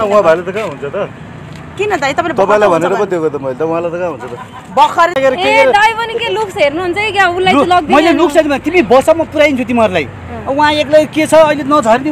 उहाँ भाइले त कहाँ हुन्छ त किन दाइ तपाईले तपाईलाई भनेर पो दिएको त मैले त उहाँलाई त कहाँ हुन्छ त बखर ए दाइ पनि के लुक्स हेर्नुहुन्छ कि क्या उलाई चाहिँ लग्दिन मैले लुक्स हेर्दिन तिमी बस म पुराइन्छु तिमीहरुलाई उहाँ एक्लै के छ अहिले नझर्दी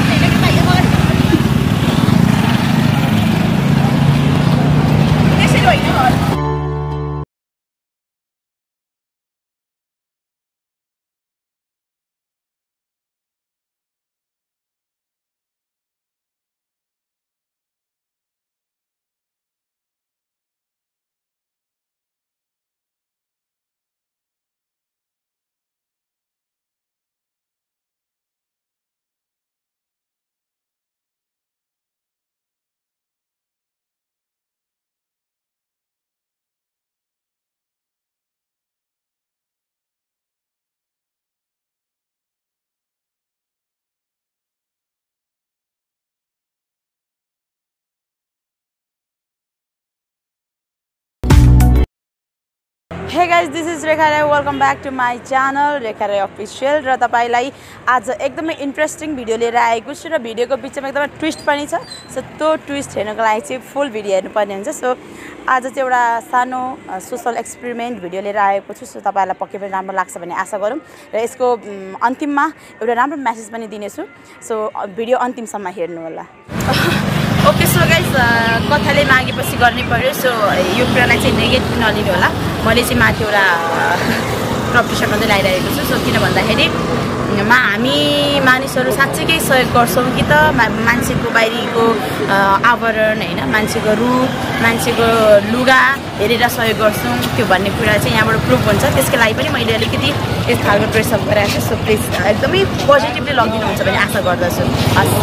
Hey guys, this is Rekha Rai. Welcome back to my channel Rekha Rai Official. र तपाईलाई आज एकदमै इन्ट्रेस्टिङ भिडियो लिएर आएको छु र भिडियोको बिचमा एकदमै ट्विस्ट पनि छ। सो त्यो ट्विस्ट हेर्नको लागि चाहिँ फुल भिडियो हेर्नुपर्ने हुन्छ। सो आज चाहिँ एउटा सानो सोशल एक्सपेरिमेन्ट भिडियो लिएर आएको छु। सो तपाईलाई पक्कै पनि राम्रो लाग्छ भन्ने आशा गरौँ र यसको अन्तिममा एउटा राम्रो मेसेज पनि दिनेछु। सो भिडियो अन्तिमसम्म हेर्नु होला। ओके सो गाइस कथाले मागेपछि गर्नै पर्यो। सो यो कुरालाई चाहिँ नेगेटिभ नलिनु होला। मैले चाहिँ माथि एउटा प्रोफेसन मात्रै लगाइरहेको छु। सो किन भन्दाखेरि हामी मानिसहरू साँच्चैकै सहयोग गर्छौँ कि त मान्छेको बाहिरीको आवरण होइन मान्छेको रूप मान्छेको लुगा हेरेर सहयोग गर्छौँ त्यो भन्ने कुरा चाहिँ यहाँबाट प्रुभ हुन्छ। त्यसको लागि पनि मैले अलिकति यस खालको ड्रेसअप गराएको छु। सो प्लिज एकदमै पोजिटिभली लगिदिनुहुन्छ भन्ने आशा गर्दछु। हस्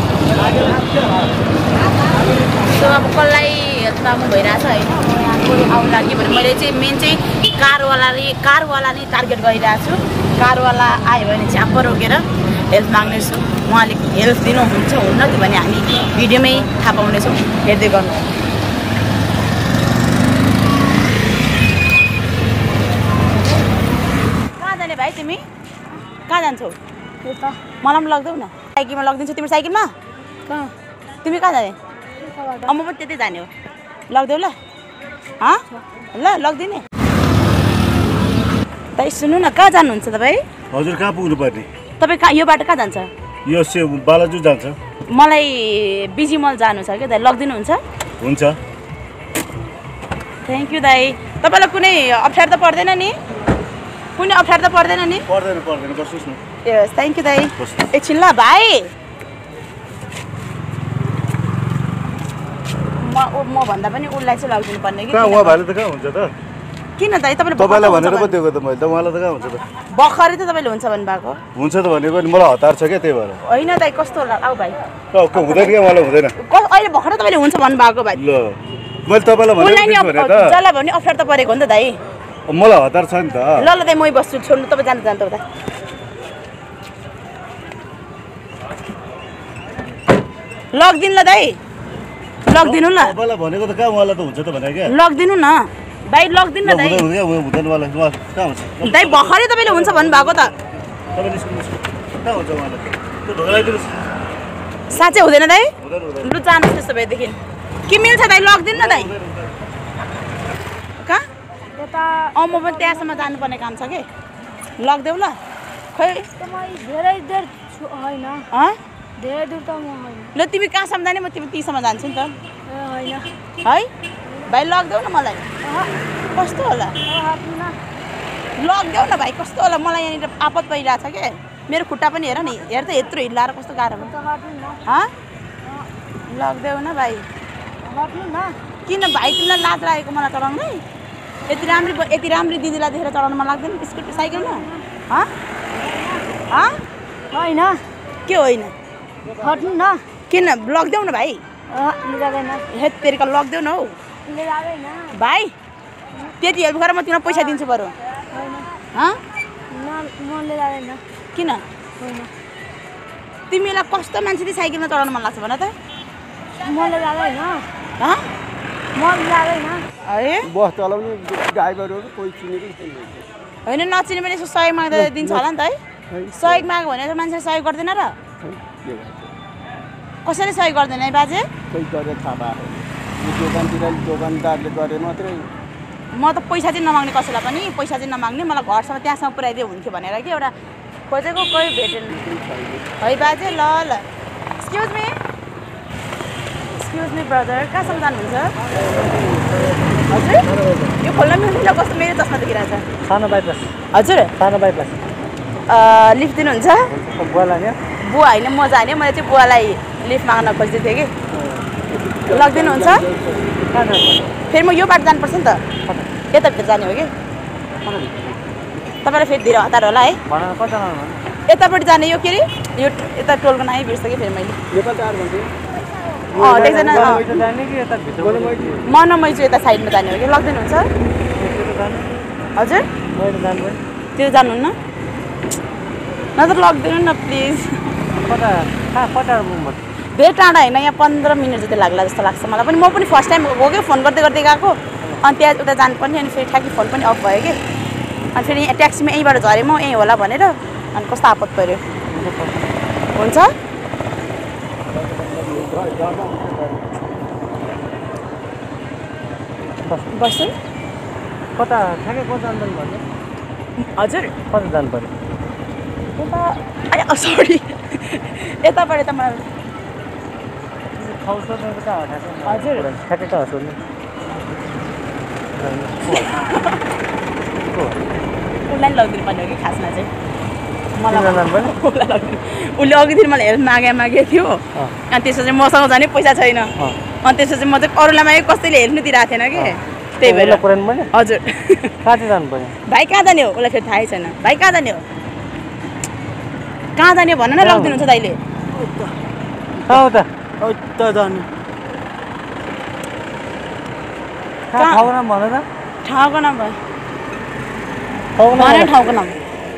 सो अब कसलाई तामु भइरहेछ होइन आउनु लागि भने मैले चाहिँ मेन चाहिँ कारवाला नै टार्गेट गरिरहेको छु। कारवाला आयो भने चाहिँ आप्प रोकेर हेल्प माग्नेछु। उहाँले हेल्प दिनुहुन्छ हुन्न त्यो भने हामी भिडियोमै थाहा पाउनेछौँ। हेर्दै गर्नु। कहाँ जाने भाइ तिमी कहाँ जान्छौ? मलाई पनि लगिदेऊ न। साइकलमा लगिदिन्छु। तिम्रो साइकलमा तिमी कहाँ जाने? म पनि त्यतै जाने हो। लगिदेऊ ल। ल लगिदिने। दाइ सुन्नु न कहाँ जानुहुन्छ तपाईँ? हजुर कहाँ पुग्नु पर्ने? तपाईँ कहाँ यो बाटो कहाँ जान्छ? यो बालाजु जान्छ। मलाई बिजी मल जानु छ क्या दाइ लगिदिनुहुन्छ? हुन्छ। थ्याङ्क यू दाइ। तपाईँलाई कुनै अप्ठ्यारो त पर्दैन नि? कुनै अप्ठ्यारो त पर्दैन नि? पर्दैन बस्नुहोस् न। यस थ्याङ्क यू दाइ। एकछिन ल भाइ म भन्दा पनि उसलाई चाहिँ लगिदिनु पर्ने कि कहाँ उहाँ भाइले त कहाँ हुन्छ त किन दाइ तपाईलाई भनेर पो दिएको त मैले त उहाँलाई त कहाँ हुन्छ त भर्खरै त तपाईँले हुन्छ भन्नुभएको हुन्छ त भनेको नि मलाई हतार छ क्या त्यही भएर होइन दाइ कस्तो होला आऊ भाइ हुँदैन क्या मलाई हुँदैन अहिले भर्खरै तपाईँले हुन्छ भन्नुभएको भाइ ल मैले तपाईँलाई भने त जसलाई भने अप्ठ्यारो त परेको हो नि त दाइ मलाई हतार छ नि त ल दाइ मै बस्छु छोड्नु तपाईँ जानु त उता लगिदिनु ल दाइ लगिदिनु न तपाईँलाई भनेको त कहाँ उहाँलाई त हुन्छ त भनेको क्या लगिदिनु न भाइ लगिदिनु न दाइ हुँदैन उहाँलाई कहाँ हुन्छ दाइ भर्खरै तपाईँले हुन्छ भन्नुभएको त कहाँ हुन्छ उहाँलाई त्यो ढोका लगाइदिनुहोस् साँच्चै हुँदैन दाइ लु जानुहोस् त्यस्तो भएदेखि के मिल्छ दाइ लगिदिनु न दाइ कहाँ म पनि त्यहाँसम्म जानुपर्ने काम छ कि लगिदेऊ ल खै धेरै देर होइन धेरै दूर त म होइन ल तिमी कहाँसम्म जाने म तिमी तीसम्म जान्छु नि त होइन है भाइ लगिदेऊ न मलाई कस्तो होला लगिदेऊ न भाइ कस्तो होला मलाई यहाँनिर आपत परिरहेछ क्या मेरो खुट्टा पनि हेर नि हेर त यत्रो हिल्लाएर कस्तो गाह्रो हुन्छ लगिदेऊ न भाइ किन भाइ तिमीलाई लाज लागेको मलाई चलाउनै यति राम्री दिदीलाई देखेर चलाउनु मन लाग्दैन स्कुटी साइकलमा होइन के होइन हट्नु न किन लगिदेऊ न भाइ हेत तेरिका लगिदेऊ न हौ भाइ त्यति हेल्प गरेर म तिमीलाई पैसा दिन्छु बरु किन तिमीलाई कस्तो मान्छे चाहिँ साइकलमा चलाउनु मन लाग्छ भन त है बस चलाउने ड्राइभरहरू कोही चिनेकै छैन होइन नचिने पनि यसो सहयोग माग्दा दिन्छ होला नि त है सहयोग माग्यो भने त मान्छेले सहयोग गर्दैन र कसैले सहयोग गर्दैन है बाजे? कोही गरे थाहा भयो यो दोकानतिर दोकानदारले गरे मात्रै म त पैसा चाहिँ नमाग्ने कसैलाई पनि, पैसा चाहिँ नमाग्ने, मलाई घरसम्म त्यहाँसम्म पुऱ्याइदियो हुन्थ्यो भनेर कि एउटा खोजेको कोही भेटेन है बाजे। ल ल एक्सक्युज मी ब्रदर, कहाँसम्म जानुहुन्छ? हजुर यो खोल्न मिल्दैन, कस्तो मेरो चस्मा देखिरहेछ। सानो बाइपास हजुर सानो बाइपास लिफ्ट दिनुहुन्छ? बुवा लाग्यो बुवा होइन म जाने, मैले चाहिँ बुवालाई लिफ्ट माग्न खोज्दै थिएँ कि। लगिदिनुहुन्छ? फेरि म यो बाटो जानुपर्छ नि त, यताभित्र जाने हो कि तपाईँलाई फेरि धेरै हतार होला है। यतापट्टि जाने यो के अरे यो यता टोलको नाइ बिर्सेँ कि फेरि मैले। देख्दैन म न मै चाहिँ यता साइडमा जाने हो कि। लगिदिनुहुन्छ? हजुर त्यो जानुहुन्न? नत्र लगिदिनु न प्लिज। धेरै टाढा होइन, यहाँ 15 मिनट जति लाग्ला जस्तो लाग्छ मलाई पनि। म पनि फर्स्ट टाइम हो कि फोन गर्दै गर्दै गएको, अनि त्यहाँ उता जानुपर्ने, अनि फेरि ठ्याक्कै फोन पनि अफ भयो कि। अनि फेरि यहाँ ट्याक्सीमा यहीँबाट झरेँ म, यहीँ होला भनेर, अनि कस्तो आपत पऱ्यो। हुन्छ बस्छु कता ठ्याक्कै कता जानु पर्ने? हजुर कता जानु पर्यो? यता सरी यताबाट त मलाई हजुर ठ्याक्कै कहाँ सोध्नु? उसलाई लगिदिनु पर्ने हो कि खासमा चाहिँ मलाई उसलाई लगिदिनु। उसले अघिदेखि मलाई हेल्प मागेको थियो, अनि त्यसपछि मसँग जाने पैसा छैन, अनि त्यसपछि म चाहिँ अरूलाई मागे कसैले हेल्प दिइरहेको थिएन कि, त्यही भएर। हजुर कहाँ चाहिँ जानु पर्यो? भाइ कहाँ जाने हो? उसलाई फेरि थाहै छैन। भाइ कहाँ जाने हो? कहाँ जाने भन न, लगिदिनुहुन्छ दाइले? कहाँ हो त? उता जाने ठाउँको नाम भन त। ठाउँको नाम भयो ठाउँको नाम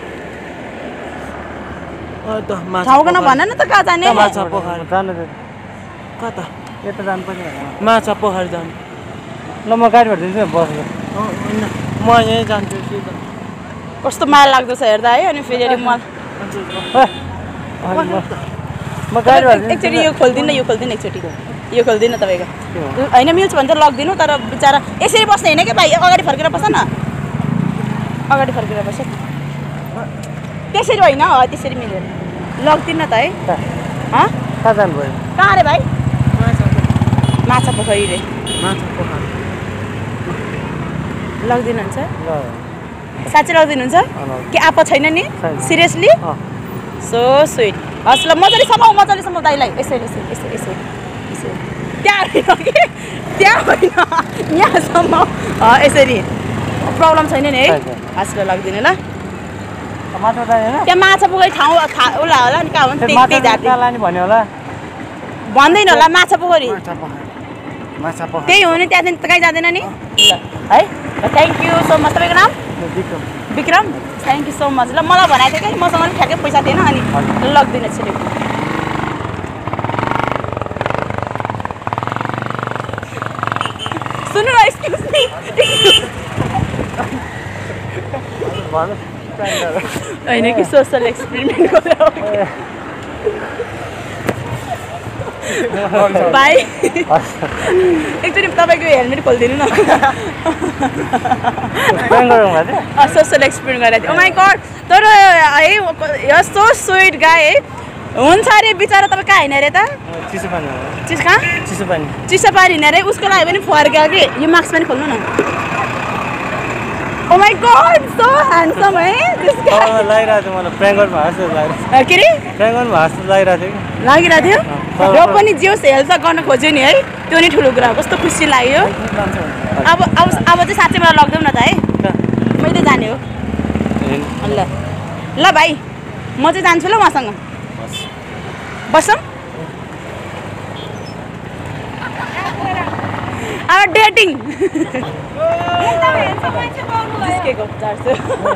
ठाउँको नाम भन न त, कहाँ जाने? माछा पोखरी जानु कता? यता जानु पर्ने माछा पोखरी जाने। ल म गाडीबाट दिन्छु नि बसेर। होइन म यहीँ जान्छु सिधा। कस्तो माया लाग्दछ हेर्दा है। अनि फेरि अलिक म गाडीबाट एकचोटि यो खोलिदिनु, यो खोलिदिनु एकचोटि, यो खोलिदिनु तपाईँको। होइन मिल्छ भने चाहिँ लगिदिनु, तर बिचरा यसरी बस्ने होइन कि भाइ, अगाडि फर्केर बस न, अगाडि फर्केर बस। त्यसरी होइन, त्यसरी मिलेर लगिदिनु त है। कहाँ जानु पर्यो? कहाँ अरे भाइ? माछा पोखरी रे। माछा पोखरी लगिदिनुहुन्छ? ल साँच्चै लगिदिनुहुन्छ? के आपत छैन नि? सिरियसली? So sweet. हस् ल, मजाले समाउ दाइलाई। यसरी यसरी यसरी यसरी यसरी त्यहाँ होइन कि, त्यहाँ होइन, यहाँसम्म यसरी। प्रब्लम छैन नि है? हस् ल लगिदिनु ल। त्यहाँ माछा पोखरी ठाउँ उसलाई होला नि, कहाँ हो नि त्यही जाति भन्यो होला, भन्दैन होला। माछा पोखरी माछा पोखरी त्यही हो नि, त्यहाँदेखि त कहीँ जाँदैन नि। ल है, थ्याङ्क यू सो मच। तपाईँको नाम? Vikram. Thank you so much. ल मलाई भनेको थियो कि मसँग पनि ठ्याक्कै पैसा थिएन, अनि लगिदिनु छिटो। सुन्नु न, एक्सक्युज मी, होइन कि सोसल एक्सपेरिमेन्ट गरेर भाइ एकचोटि तपाईँको हेलमेट खोलिदिनु न। सोसल एक्सपेरिमेन्ट गरेर थियो। ओ माई गड, तर है यस्तो स्विट गाई है। हुन्छ अरे बिचरा, तपाईँ कहाँ हिँड्ने अरे त? चिसो पानी कहाँ? चिसो पानी हिँड्ने अरे। उसको लागि पनि फर्क्यो कि। यो मास्क पनि खोल्नु न। Oh my god, so handsome है दिस गाई। लागिरहेको थियो मलाई, प्र्याङ्क हाँस्नु लागिरहेको के अरे? प्र्याङ्क हाँस्नु लागिरहेको थियो कि। लागिरहेको थियो र पनि जे होस् हेल्प गर्न खोज्यो नि है, त्यो नि ठुलो कुरा हो। कस्तो खुसी लाग्यो। अब चाहिँ साँच्चै मलाई लगिदेऊ न त है, मैले जाने हो। ल ल भाइ, म चाहिँ जान्छु ल उहाँसँग। बसौँ अब डेटिङ। जिस्केको 400।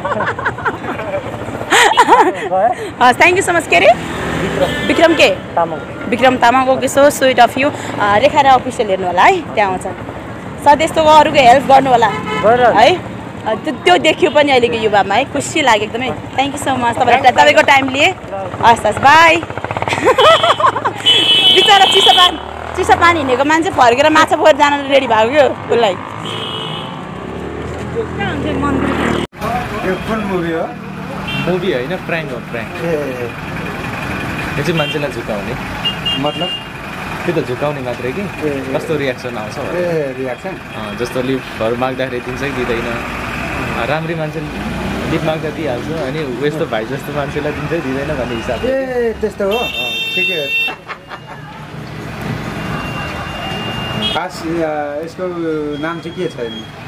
हस्, थ्याङ्क यू सो मच। के अरे? विक्रम के? Vikram Tamang. Okay, so sweet of you. Rekha र अफिसियल हेर्नु होला है, त्यहाँ आउँछ। सधैँ यस्तोको अरूको हेल्प गर्नु होला है। त्यो देखियो पनि अहिलेको युवामा है, खुसी लाग्यो एकदमै। Thank you so much. तपाईँको टाइम लिए। हस् हस्, बाई। बिचरा चिसो पानी हिँडेको मान्छे फर्केर माछा पखेर जान रेडी भएको क्या उसलाई यो कुन मुभी हो मुभी होइन प्राङ्क हो प्राङ्क यो चाहिँ मान्छेलाई झुकाउने मतलब त्यो त झुकाउने मात्रै कि कस्तो रियाक्सन आउँछ रियाक्सन जस्तो लिफ्टहरू माग्दाखेरि दिन्छ कि दिँदैन राम्री मान्छे लिफ्ट माग्दा दिइहाल्छ अनि यस्तो भाइ जस्तो मान्छेलाई दिन्छ दिँदैन भन्ने हिसाबले त्यस्तो हो ठिकै हो खास यसको नाम चाहिँ के छ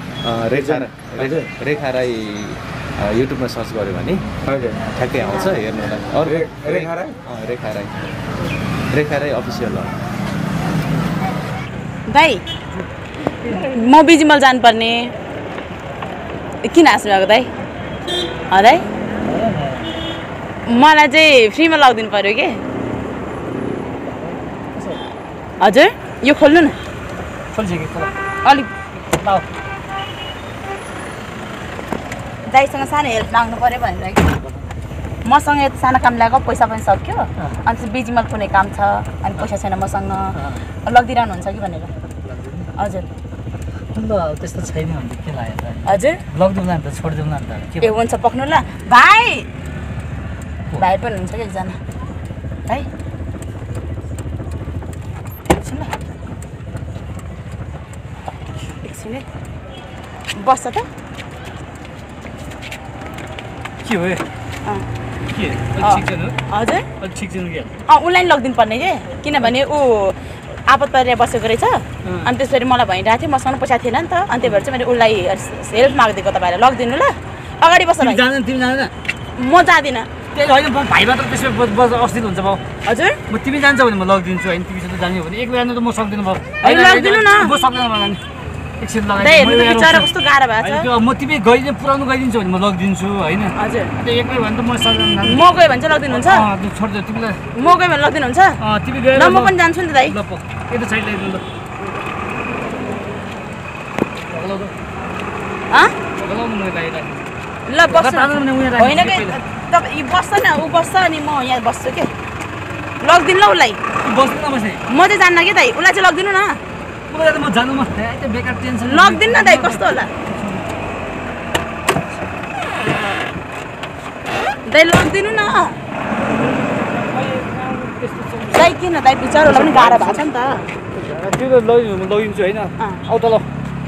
रेखा राई युट्युबमा सर्च गऱ्यो भने ठ्याक्कै आउँछ हेर्नुलाई अरू रेखा राई अफिसियल हो दाइ म बिजिमल जानुपर्ने किन हाँस्नु भएको दाइ दाइ मलाई चाहिँ फ्रीमा लगिदिनु पऱ्यो कि हजुर यो खोल्नु न अलिक दाइसँग सानो हेल्प माग्नु पऱ्यो भनेर कि मसँग यति सानो काम ल्याएको पैसा पनि सक्यो अनि चाहिँ बिजिमल कुनै काम छ अनि पैसा छैन मसँग लगिदिरहनुहुन्छ कि भनेर हजुर त्यस्तो छैन भने के लाग्यो त हजुर लगिदिउँ न त छोडिदिउँ न त ए हुन्छ पक्नु ल भाइ पनि हुन्छ कि एकजना भाइ एकछिन ल एकछिन है बस्छ त के हो हजुर उसलाई लगिदिनु पर्ने कि किनभने ऊ आपत परेर बसेको रहेछ अनि त्यसरी मलाई भनिरहेको थियो मसँग पैसा थिएन नि त अनि त्यही भएर चाहिँ मैले उसलाई हेल्प मागिदिएको तपाईँलाई लगिदिनु ल अगाडि बस्छ तिमी जाँदैन म जाँदिनँ त्यही होइन भाइ मात्र त्यसमा अस्थिर हुन्छ भाउ हजुर म तिमी जान्छ भने म लगिदिन्छु होइन तिमीसित जाने भने एक्लै जानु त म सक्दिनँ भाउ लगिदिनु न म सक्दैन मलाई एकछिन बिचरा कस्तो गाह्रो भएको छ म तिमी पुऱ्याउनु गइदिन्छु भने म लगिदिन्छु होइन हजुर एक्लै भने त म सक्दैन म गयो भने चाहिँ लगिदिनुहुन्छ छोडिदियो तिमीलाई म गयो भने लगिदिनुहुन्छ तिमी गयो ल म पनि जान्छु नि त दाइ ल यता साइड ल्याइदिनु ल बस्छ होइन कि तपाईँ बस्छ न ऊ बस्छ अनि म यहाँ बस्छु के लगिदिनु ल उसलाई म चाहिँ जान्न कि दाइ उसलाई चाहिँ लगिदिनु न लगिदिनु न दाइ कस्तो होला दाइ लगिदिनु न दाइ किन दाइ बिचारहरूलाई पनि गाह्रो भएको छ नि त त्यो त लगिदिन्छु होइन आउ त ल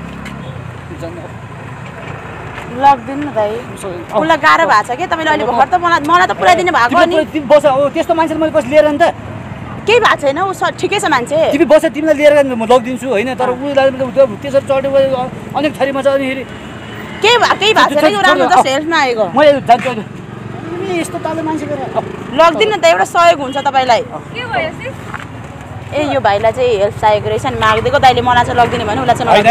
लगिदिनु न दाइ उसलाई गाह्रो भएको छ कि तपाईँले अहिले भर्खर त मलाई त पुऱ्याइदिनु भएको नि बस त्यस्तो मान्छेले मैले पछि लिएर नि त केही भएको छैन ऊ ठिकै छ मान्छे तिमी बस तिमीलाई लिएर गयो म लगिदिन्छु होइन तर उसलाई त्यसरी चढ्यो अनेक थरीमा छ अनि फेरि केही भएको छैन यो राम्रो जस्तो हेल्पमा आएको मैले जान्छु तिमी यस्तो ताले मान्छे गरेर लगिदिनु न त एउटा सहयोग हुन्छ तपाईँलाई ए यो भाइलाई चाहिँ हेल्प चाहिएको रहेछ नि मागिदिएको दाइले मलाई चाहिँ लगिदिने भने उसलाई चाहिँ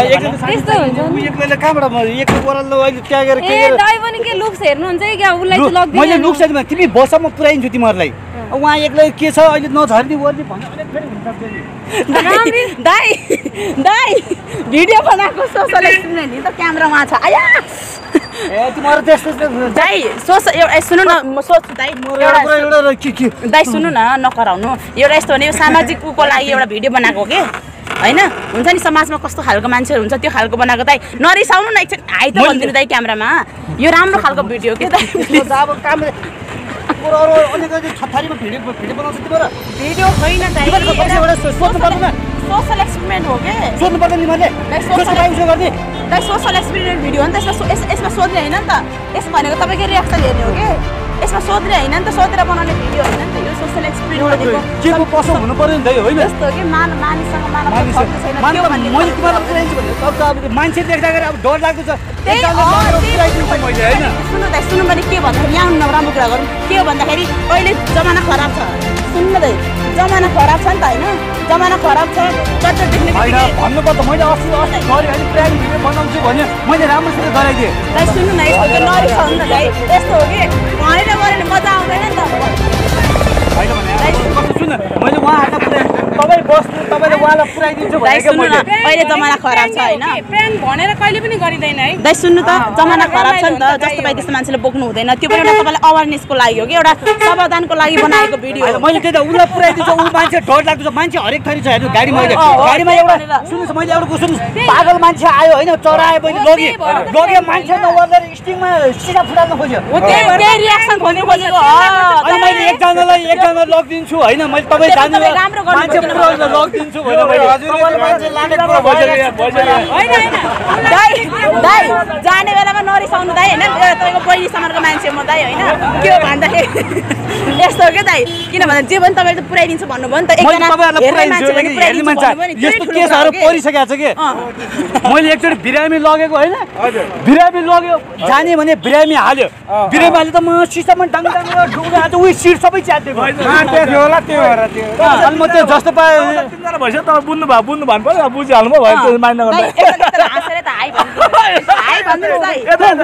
मैले लुक्छ तिमी बस म पुऱ्याइदिन्छु तिमीहरूलाई उहाँ एक्लै के छ अहिले नझर्ने ओर्ने भन्ने अलिक फेरि हुन्छ दाइ भिडियो बनाएको सोसल एक्सपिरियन्स नि त क्यामेरा उहाँ छ आया ए तिमीहरू त्यस्तो दाइ एउटा सुन्नु न म सोच्छु दाइ दाइ सुन्नु न नकराउनु एउटा यस्तो भने सामाजिक उको लागि एउटा भिडियो बनाएको के होइन हुन्छ नि समाजमा कस्तो खालको मान्छेहरू हुन्छ त्यो खालको बनाएको दाइ नरिसाउनु न एकछिन हाइ त भनिदिनु दाइ क्यामेरामा यो राम्रो खालको भिडियो के दाइ भिडियो होइन दाइ सोसल एक्सपेरिमेन्ट हो के सोध्नु पर्दैन नि मैले दाइ सोसल एक्सपेरिमेन्ट भिडियो हो नि त यसमा सोध्ने होइन नि त यसमा भनेको तपाईँकै रियाक्सन हेर्ने हो कि यसमा सोध्ने होइन नि त सोधेर बनाउने भिडियो होइन नि त यो सोसल एक्सपेरिमेन्ट भनेको पसो हुनु पर्यो नि त होइन जस्तो कि मानिससँग मान्छे देख्दाखेरि अब डर लाग्दो छ सुन्नु दाइ सुन्नु भने के भन्दाखेरि यहाँ राम्रो कुरा गरौँ के हो भन्दाखेरि अहिले जमाना खराब छ सुन्नु दाइ जमाना खराब छ नि त होइन जमाना खराब छ चट्ट देख्ने भन्नुपर्छ मैले अस्ति प्राइम भिडियो बनाउँछु भने मैले राम्रोसित गराइदिएँ दाइ सुन्नु न यस्तो नरिसाउनु न दाइ यस्तो हो कि भनेर गऱ्यो भने मजा आउँदैन नि त सुन मैले उहाँहरूलाई तपाईँ बस्नु तपाईँले उहाँलाई पुऱ्याइदिन्छु दाइ भनेको सुन्नु न मैले अहिले जमाना खराब छ होइन प्र्याङ्क भनेर कहिले पनि गरिँदैन है दाइ सुन्नु त जमाना खराब छ नि त जस्तो पाए त्यस्तो मान्छेले बोक्नु हुँदैन त्यो पनि एउटा तपाईँलाई अवेरनेसको लागि हो कि एउटा सावधानको लागि बनाएको भिडियो होइन, मैले त्यही त उसलाई पुऱ्याइदिन्छु ऊ मान्छे डर लाग्दछ मान्छे हरेक थरी छ हेर्नु गाडीमा अहिले गाडीमा एउटा सुन्नुहोस् मैले एउटा सुन्नुहोस् पागल मान्छे आयो होइन चरायो मैले लगे मान्छे नगर्दा स्टिङमा सिधा फुटाल्नु खोज्यो त्यही रियाक्सन खोज्नु खोजेको अनि मैले एकजनालाई लगिदिन्छु होइन मैले तपाईँ जानु मान्छे पुरा लगिदिन्छु भने दाइ दाइ जाने बेलामा नरिसाउनु दाइ होइन तपाईँको बहिनी समानको मान्छे म दाइ होइन के हो भन्दाखेरि यस्तो हो क्या दाइ किनभने जे पनि तपाईँले त पुऱ्याइदिन्छु भन्नुभयो नि त एकजना हेर्ने मान्छे यस्तो केसहरू परिसकेको छ कि मैले एकचोटि बिरामी लगेको होइन बिरामी लग्यो जाने भने बिरामी हाल्यो बिरामी हाल्यो त म सिस्टममा डाङ डुङ्गा आज उयो सिट सबै च्यातिएको होला त्यो भएर त्यो अनि म त्यो जस्तो पाएँ तिनजना भइसक्यो तपाईँ बुझ्नु भन्नु पर्यो बुझिहाल्नु भयो त्यो मान्नु दाइ एकजना हाँसेर त हाई भन्नु हाई भन्नु दाइ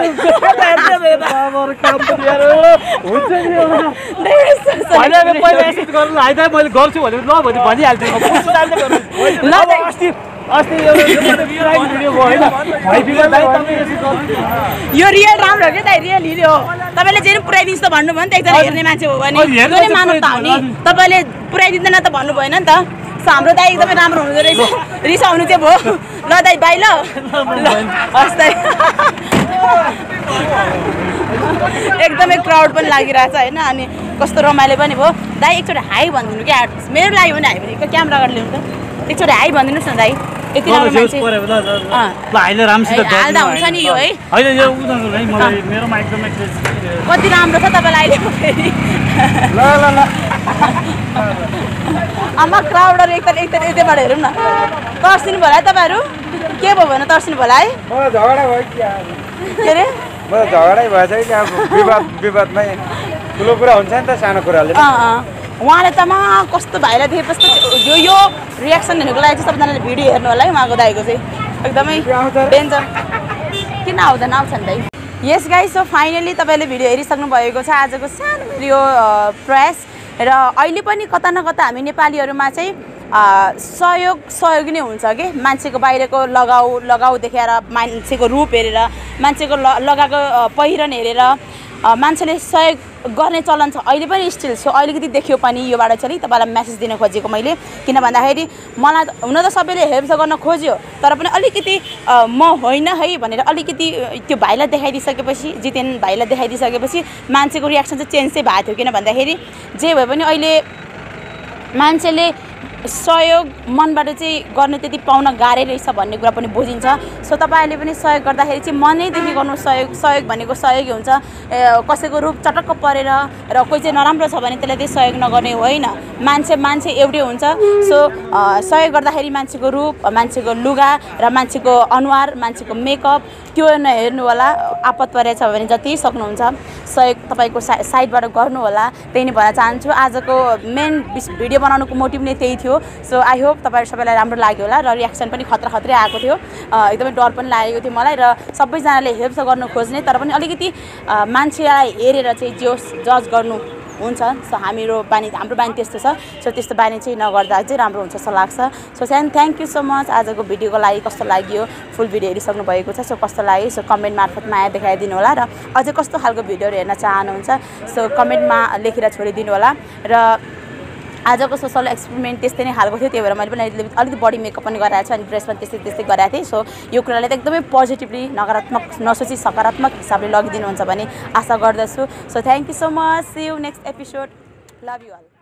पहिला यसो गर्नु आइदा मैले गर्छु भने ल भने भनिहाल्थेँ ल दाइ अस्ति भिडियो भयो होइन यो रियल राम्रो हो क्या दाइ रियल हिरो हो तपाईँले जे पुऱ्याइदिनुहोस् त भन्नुभयो नि त एकजना हेर्ने मान्छे हो भने त्यो नै मान्नु त हो नि तपाईँले पुऱ्याइदिँदैन त भन्नु भएन नि त सो हाम्रो दाइ एकदमै राम्रो हुँदो रहेछ रिसाउनु चाहिँ भयो ल दाइ बाई ल हस् दाइ एकदमै क्राउड पनि लागिरहेछ होइन अनि कस्तो रमाइलो पनि भयो दाइ एकचोटि हाई भनिदिनु क्या मेरो लागि पनि हाई भने क्यामेरा गरेर ल्याउनु त एकचोटि हाई भनिदिनुहोस् न दाइ यति राम्रो मान्छे हाल्दा हुन्छ नि यो है मेरो एकदमै कति राम्रो छ तपाईँलाई अहिले फेरि आमा क्राउडहरू यताबाट हेरौँ न तर्सिनु भयो है तपाईँहरू के भयो भने तर्सिनु भयो है झगडा भयो के अरे झगडै भएछ कि अब विवादमै ठुलो कुरा हुन्छ नि त सानो कुराले उहाँले त कस्तो भाइलाई देखेपछि त यो रियाक्सन हेर्नुको लागि चाहिँ सबैजनाले भिडियो हेर्नु होला है उहाँको दाइको चाहिँ एकदमै डेन्जर किन आउँदैन आउँछ नि दाइ यस गाइस सो फाइनली तपाईँले भिडियो हेरिसक्नु भएको छ आजको सानो भिडियो प्रयास र अहिले पनि कता न कता हामी नेपालीहरूमा चाहिँ सहयोग नै हुन्छ कि मान्छेको बाहिरको लगाउ देखाएर मान्छेको रूप हेरेर मान्छेको लगाएको पहिरन हेरेर मान्छेले सहयोग गर्ने चलन छ अहिले पनि स्टिल सो अलिकति देखियो पनि योबाट चाहिँ तपाईँलाई मेसेज दिन खोजेको मैले किन भन्दाखेरि मलाई हुन त सबैले हेल्प गर्न खोज्यो तर पनि अलिकति म होइन है भनेर अलिकति त्यो भाइलाई देखाइदिइसकेपछि जितेन भाइलाई देखाइदिइसकेपछि मान्छेको रियाक्सन चाहिँ चेन्ज चाहिँ भएको थियो किन भन्दाखेरि जे भए पनि अहिले मान्छेले सहयोग मनबाट चाहिँ गर्न त्यति पाउन गाह्रै रहेछ भन्ने कुरा पनि बुझिन्छ सो तपाईँहरूले पनि सहयोग गर्दाखेरि चाहिँ मनैदेखि गर्नु सहयोग भनेको सहयोगै हुन्छ कसैको रूप चटक्क परेर र कोही चाहिँ नराम्रो छ भने त्यसलाई चाहिँ सहयोग नगर्ने होइन मान्छे एउटै हुन्छ सो सहयोग गर्दाखेरि मान्छेको रूप मान्छेको लुगा र मान्छेको अनुहार मान्छेको मेकअप त्यो नहेर्नु होला आपत परेछ भने जति सक्नुहुन्छ सहयोग तपाईँको साइडबाट गर्नु होला त्यही नै भन्न चाहन्छु आजको मेन भिडियो बनाउनुको मोटिभ नै त्यही थियो सो आई होप तपाईँहरू सबैलाई राम्रो लाग्यो होला र रियाक्सन पनि खतरै आएको थियो एकदमै डर पनि लागेको थियो मलाई र सबैजनाले हेल्प गर्नु खोज्ने तर पनि अलिकति मान्छेलाई हेरेर चाहिँ जज गर्नु हुन्छ सो हाम्रो बानी त्यस्तो छ सो त्यस्तो बानी चाहिँ नगर्दा चाहिँ राम्रो हुन्छ जस्तो लाग्छ so thank you so much आजको भिडियोको लागि कस्तो लाग्यो फुल भिडियो हेरिसक्नु भएको छ सो कस्तो लाग्यो सो कमेन्ट मार्फत माया देखाइदिनु होला र अझै कस्तो खालको भिडियोहरू हेर्न चाहनुहुन्छ सो कमेन्टमा लेखेर छोडिदिनु होला र आजको सोसल एक्सपेरिमेन्ट त्यस्तै नै खालको थियो त्यही भएर मैले पनि अलिकति बडी मेकअप पनि गराएको छु अनि ड्रेस पनि त्यस्तै गराएको थिएँ सो यो कुरालाई त एकदमै पोजिटिभली नकारात्मक नसोची सकारात्मक हिसाबले लगिदिनुहुन्छ भन्ने आशा गर्दछु so thank you so much see you next episode love you all